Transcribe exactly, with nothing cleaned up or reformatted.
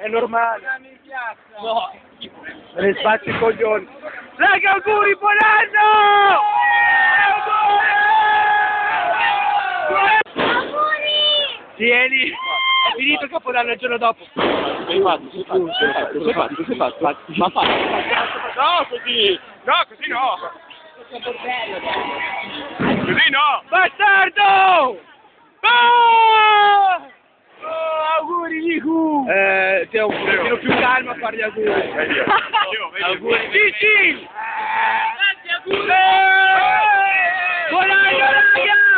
normale. No. Me ne spacci i coglioni. Raga, auguri, buon anno! Auguri! Tieni! È finito il capodanno il giorno dopo. Sei fatto, sei fatto, sei fatto, sei fatto, sei fatto. Ma fa. No, così! No, così no! Così no! Bastardo! Ah! Oh, auguri, Niku! Eh, ti ho un pochino più calmo a fare gli auguri. Auguri, Gigi! Tanti auguri! Buon anno, raga!